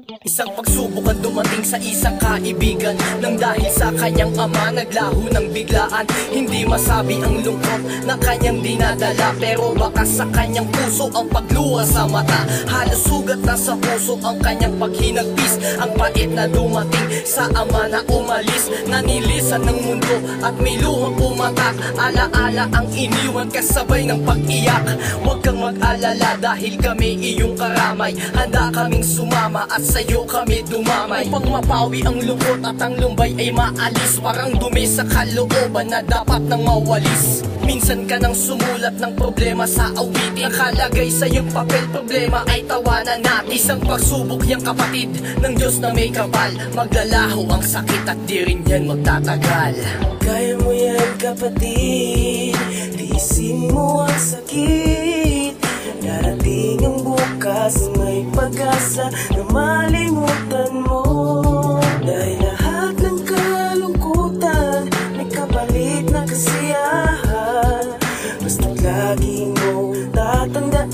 Isang pagsubok ang dumating sa isang kaibigan, nang dahil sa kanyang ama naglaho ng biglaan. Hindi masabi ang lungkot na kanyang dinadala, pero baka sa kanyang puso ang pagluha sa mata. Halos sugat na sa puso ang kanyang paghinagpis. Ang pait na dumating sa ama na umalis, nanilisan ng mundo at may luhang pumatak. Alaala ang iniwan kasabay ng pag-iyak. Huwag kang mag-alala dahil kami iyong karamay. Handa kaming sumama at sa'yo kami dumamay, upang mapawi ang lungkot at ang lumbay ay maalis. Parang dumi sa kalooban na dapat nang mawalis. Minsan ka nang sumulat ng problema sa awitin, nakalagay sa iyong papel, problema ay tawanan natin. Isang pagsubok yang kapatid ng Diyos na may kapal, maglalaho ang sakit at di rin yan magtatagal. Kaya mo yan kapatid, tiisin mo ang sakit. Darating ang bukas, may pag-asa na malimutan mo. Dahil lahat ng kalungkutan may kapalit na kasiyahan, basta't lagi mo tatandaan.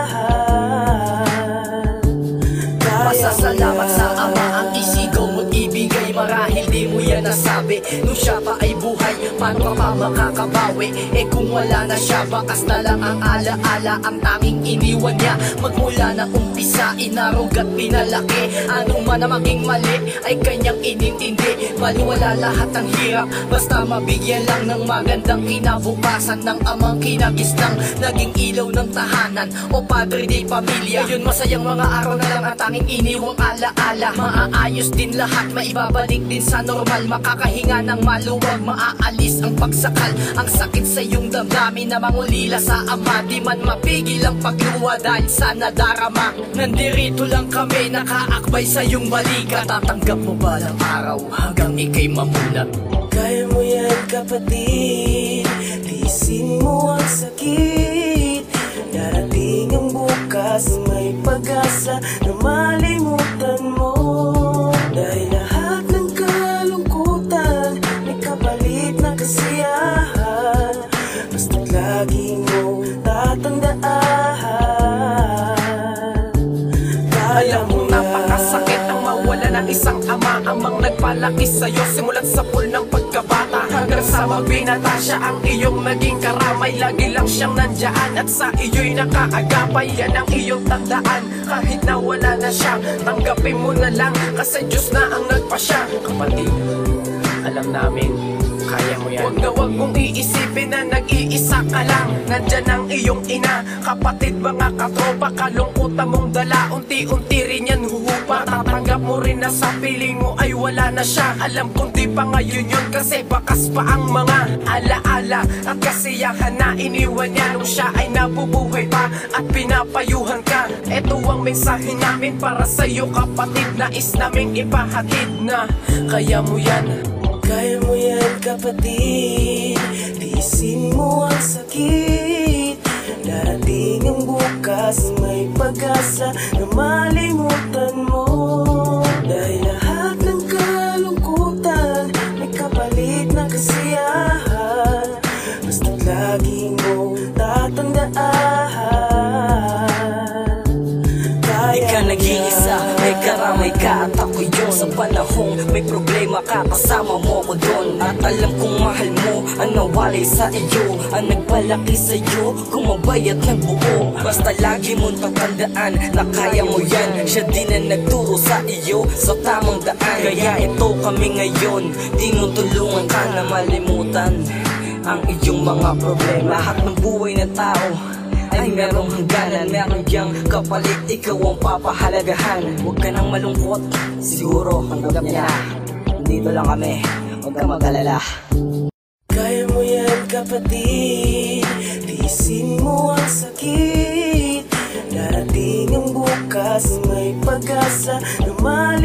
Masasalamat sa ama ang isigaw mo't ibigay. Marahil di mo yan nasabi nung siya pa ay buhay. Paano ka pa makakabawi? Eh kung wala na siya, bakas na lang ang alaala ang tanging iniwan niya. Magmula na umpisa, inarog at pinalaki. Anong man na maging mali ay kanyang inintindi. Baliwala lahat ng hirap, basta mabigyan lang ng magandang kinabukasan ng amang kinagisnang naging ilaw ng tahanan o padre di pamilya. Ngayon masayang mga araw na lang ang tanging iniwang alaala. Maaayos din lahat, maibabalik din sa normal. Makakahinga ng maluwag, maaalis ang pagsakal. Ang sakit sa iyong damdamin na mangulila sa ama. Di man mapigil ang pagluwa dahil sa nadarama. Nandirito lang kami, nakaakbay sa iyong balikat. Tatanggap mo ba ng araw hanggang ikay mamulat? Kaya mo yan kapatid, tiisin mo ang sakit. Darating ang bukas, may pag-asa na malimutan mo. Dahil lahat ng kalungkutan may kapalit na kasiyahan, basta't lagi mo tatandaan. Alam mo napakasakit ang mawala ng isang ama, amang nagpalaki sa'yo simula't sa pool ng pagkabata. Hanggang sa magbinata siya ang iyong naging karamay. Lagi lang siyang nandyan at sa iyo'y nakaagapay. Yan ang iyong tandaan, kahit na wala na siya, tanggapin mo na lang kasi Diyos na ang nagpasya. Kapatid, alam namin kaya mo yan. Huwag na huwag mong iisipin na nag-iisa ka lang. Nandyan ang iyong ina, kapatid, mga katropa. Kalungkutan mong dala, unti-unti rin yan huhupa. Tatanggap mo rin na sa piling mo ay wala na siya. Alam kong di pa ngayon yun kasi bakas pa ang mga alaala at kasiyahan na iniwan niya nung siya ay nabubuhay pa at pinapayuhan ka. Ito ang mensahe namin para sa'yo kapatid, nais naming ipahatid na kaya mo yan. Kaya mo yan kapatid, tiisin mo ang sakit. Darating ang bukas, may pag-asa na malimutan mo. Dahil lahat ng kalungkutan may kapalit na kasiyahan, basta't lagi mo tatandaan. Di ka nag-iisa, may karamay ka at ako yun. Sa panahong may problema ka, kasama mo ko doon. At alam kong mahal mo ang nawalay sa iyo, ang nagpalaki sa iyo, kumabay at nagbuo. Basta lagi mong tatandaan na kaya mo yan. Siya din ang nagturo sa iyo sa tamang daan. Kaya ito kami ngayon, tinutulungan ka na malimutan ang iyong mga problema. Lahat ng buhay ng tao ay merong hangganan, meron diyang kapalit, ikaw ang papahalagahan. Huwag ka nang malungkot, siguro tanggap niya na. Dito lang kami, huwag ka mag-alala. Kaya mo yan kapatid, tiisin mo ang sakit. Darating ang bukas, may pag-asa na